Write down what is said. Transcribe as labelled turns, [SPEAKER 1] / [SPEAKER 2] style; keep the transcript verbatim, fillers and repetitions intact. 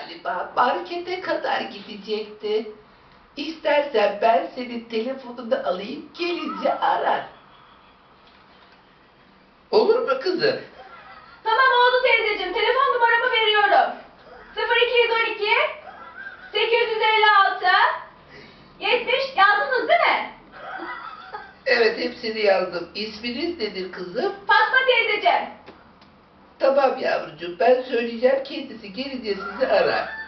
[SPEAKER 1] galiba. Markete kadar gidecekti. İstersen ben senin telefonunu alayım, gelince arar. Olur mu kızım?
[SPEAKER 2] Tamam oldu teyzeciğim. Telefon numaramı veriyorum. sıfır iki on iki sekiz yüz elli altı yetmiş yazdınız değil mi?
[SPEAKER 1] Evet, hepsini yazdım. İsminiz nedir kızım?
[SPEAKER 2] Fatma teyzeciğim.
[SPEAKER 1] Tamam yavrucuğum, ben söyleyeceğim, kendisi gelince sizi arar.